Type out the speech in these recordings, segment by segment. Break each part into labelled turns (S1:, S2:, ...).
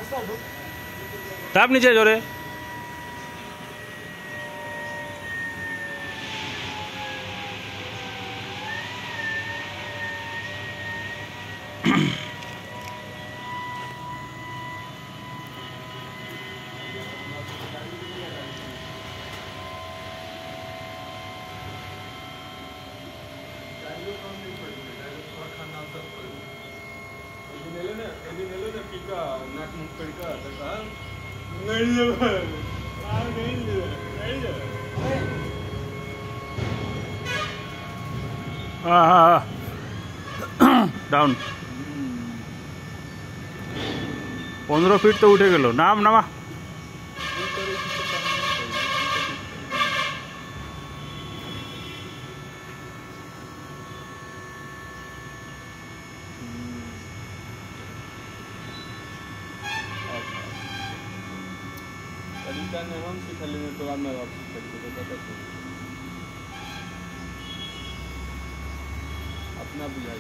S1: ताप नीचे जोरे डाउन 15 फीट तो उठे गलो नाम नामा
S2: हम सिखले तो आम अपना बुझाई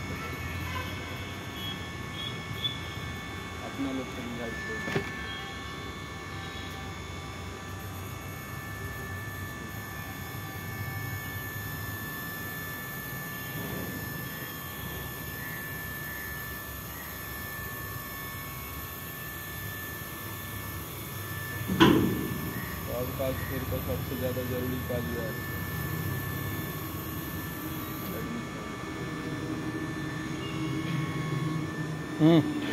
S2: अपना लोग के बुझाई और काज फिर का सबसे ज़्यादा जरूरी काज है।